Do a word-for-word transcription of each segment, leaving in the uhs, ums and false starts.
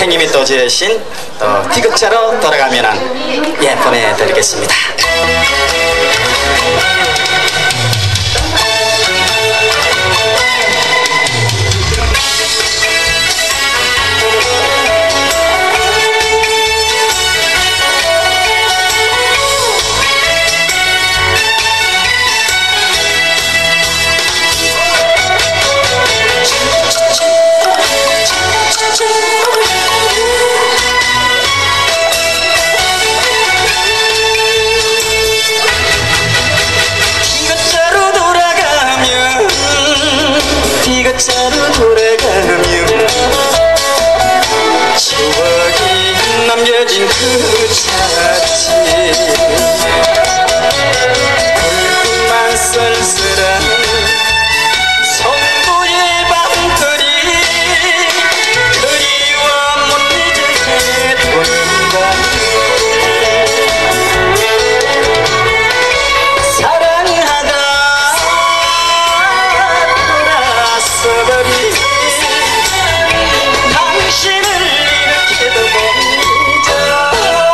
행님이 또 지으신 또 T극자로 돌아가면은 예 보내드리겠습니다. T극자로 돌아가며 추억이 남겨진 그 차지 붉은만 쓸쓸한 성부의 밤들이 그리워 못 잊게 돈다 사랑하다 돌아서버린 당신을 이렇게도 못 잊어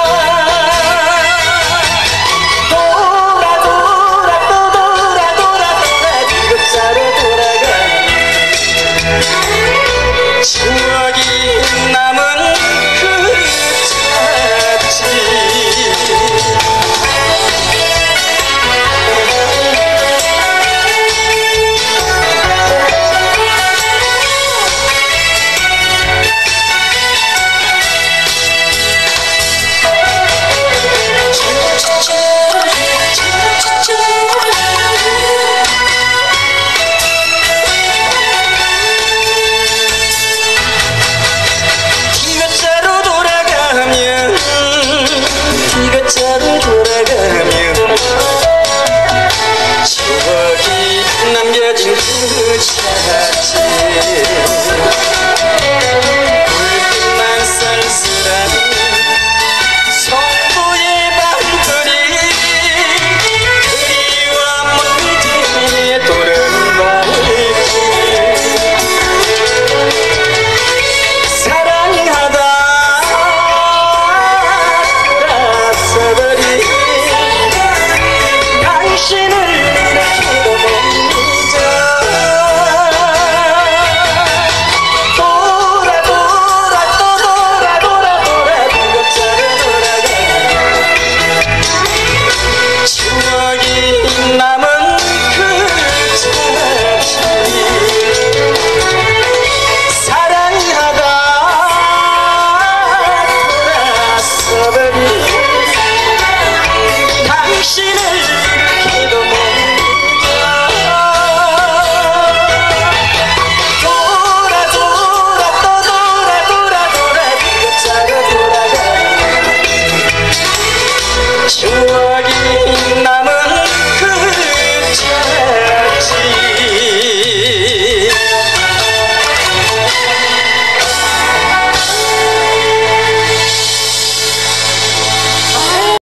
돌아 돌아 또 돌아 돌아 돌아 T극자로 돌아가 추억이 남은 그 차지 T극자로 돌아가면 T극자로 돌아가면 추억이 남겨진 그 차